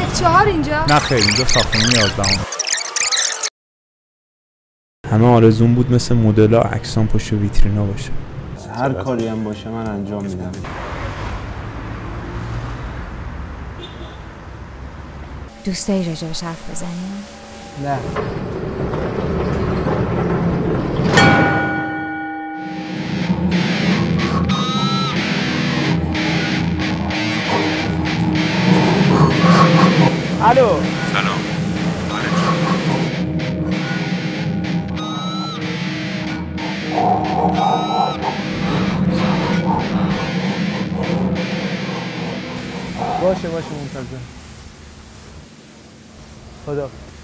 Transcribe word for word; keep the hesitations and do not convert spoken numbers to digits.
اف چهار اینجا؟ نه خیر، اینجا ساختمون یازدهم. همه آرزون بود مثل مدل‌ها عکسام پشت ویترینا باشه. هر کاری هم باشه من انجام میدم. دوست داری راجبش حرف بزنیم؟ نه. الو. سلام. باشه باشه منتظر. خدا